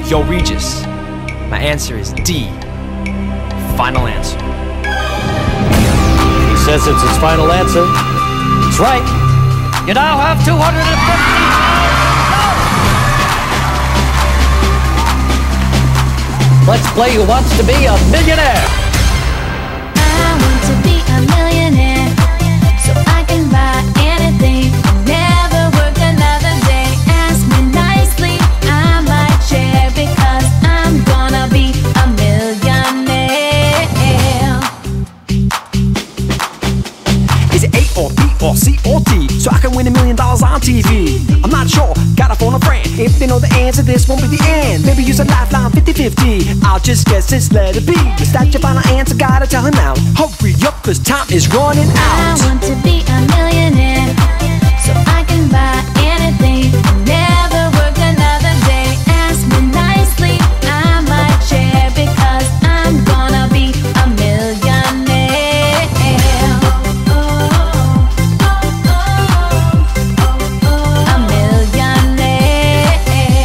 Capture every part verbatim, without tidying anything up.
Yo, Regis, my answer is D. Final answer. He says it's his final answer. It's right. You now have two hundred fifty thousand dollars. Let's play Who Wants to Be a Millionaire? I want to be a millionaire, so I can buy anything, never work another day. Ask me nicely, I might share, because I'm gonna be a millionaire. Is it A or B or C or D? So I can win a million dollars on T V. I'm not sure, gotta phone a friend. If they know the answer, this won't be the end. Maybe use a lifeline fifty fifty. I'll just guess it's let it be. Is that your final answer? Gotta tell him now. Hurry up, cause time is running out. I want to be a millionaire, so I can buy anything, never work another day. Ask me nicely, I might share, because I'm gonna be a millionaire. A millionaire.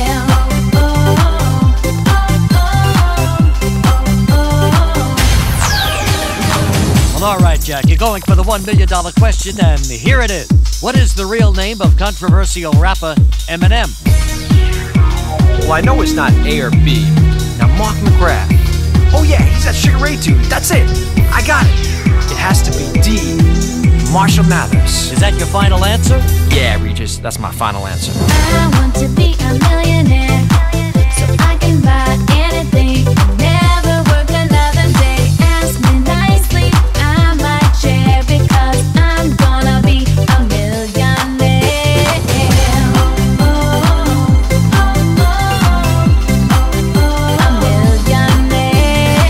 Well, all right, Jack, you're going for the one million dollar question, and here it is. What is the real name of controversial rapper Eminem? Well, I know it's not A or B. Now, Mark McGrath. Oh yeah, he's that Sugar Ray dude. That's it. I got it. It has to be D. Marshall Mathers. Is that your final answer? Yeah, Regis, that's my final answer. I want to be a millionaire, so I can buy anything, never work another day. Ask me nicely, I might share, because I'm gonna be a millionaire. A millionaire.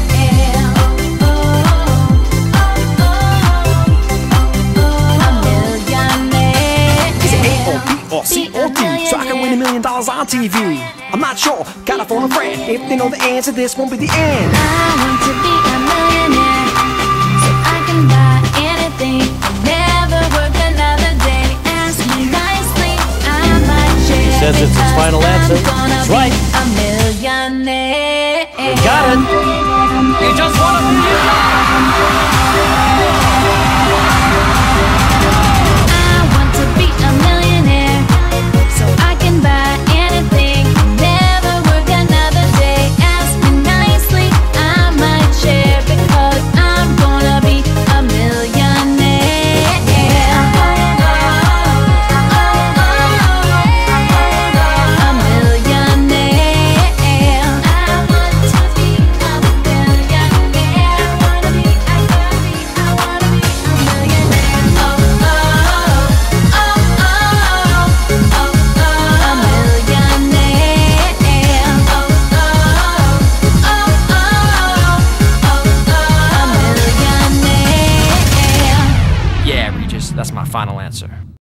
A millionaire. Is it A or B or C or D? So I can win a million dollars on T V. I'm not sure, gotta phone a friend. If they know the answer, this won't be the end. I want to be a millionaire, so I can buy anything, never work another day. Ask me nicely, I might share. He says it's his because final answer. I'm gonna It's be right. a millionaire. Got it. You just won a million dollars. I want to be a millionaire, so I can buy anything, never work another day. Ask me nicely, I might share, because I'm gonna be a millionaire. A millionaire. I want to be a millionaire. I wanna be, I gotta be, I wanna be a millionaire. Oh, oh, oh, oh, oh, oh, a millionaire. Oh, oh, oh, oh, oh, a millionaire. Yeah, Regis, that's my final answer.